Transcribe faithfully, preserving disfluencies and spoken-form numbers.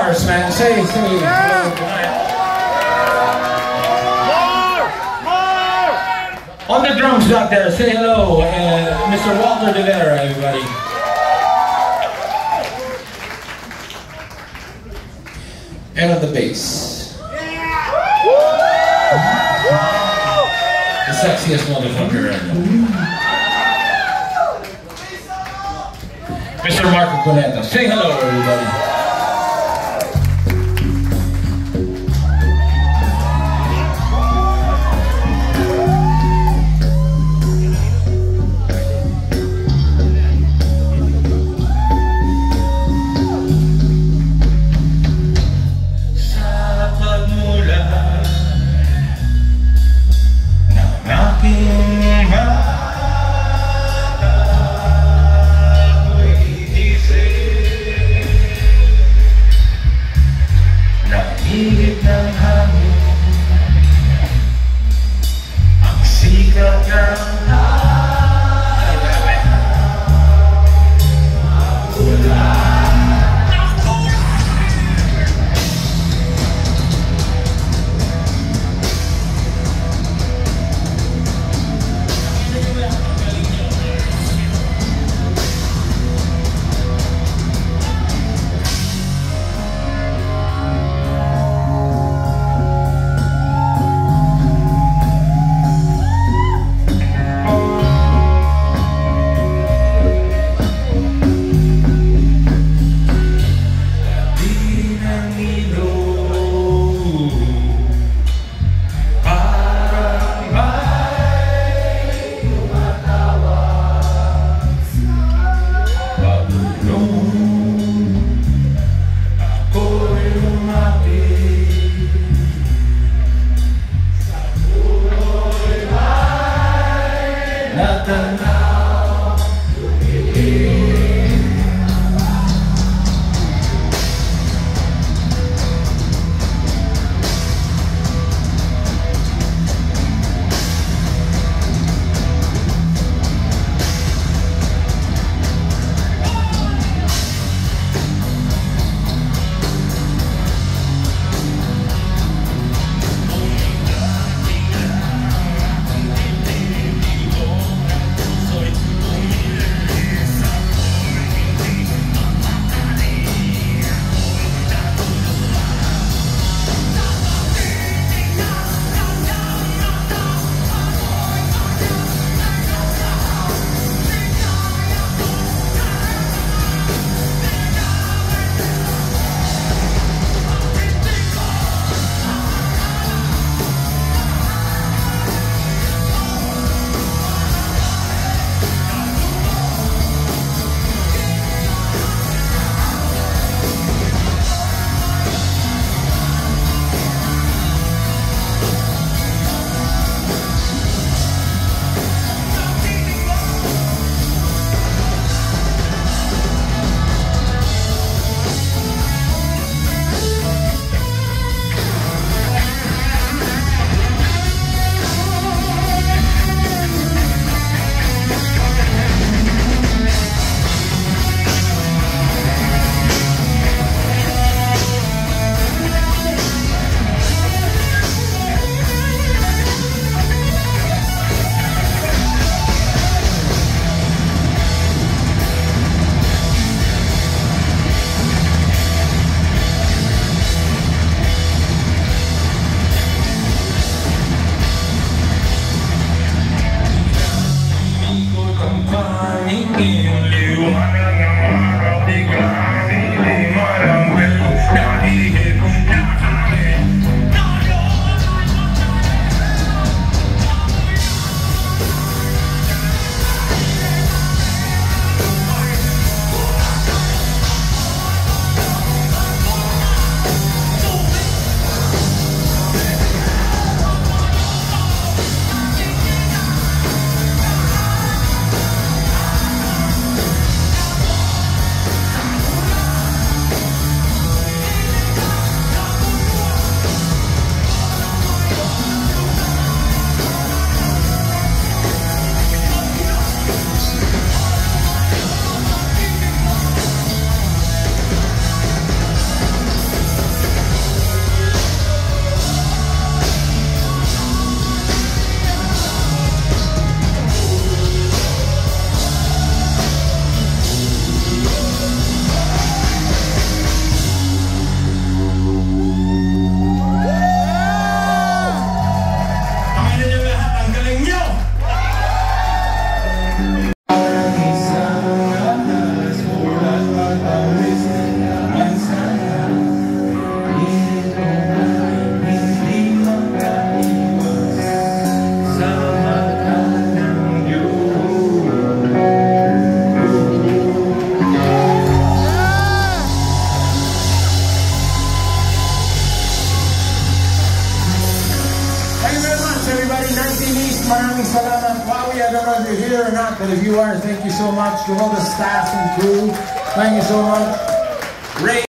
Mars, man. Say, say. More! More! On the drums back there, say hello, uh, Mister Walter De Vera, everybody. And on the bass, the sexiest motherfucker right now, Mister Marco Cuneta. Say hello, everybody. Higit ng hangin, ang sikat ng I don't know if you're here or not, but if you are, thank you so much to all the staff and crew. Thank you so much. Ray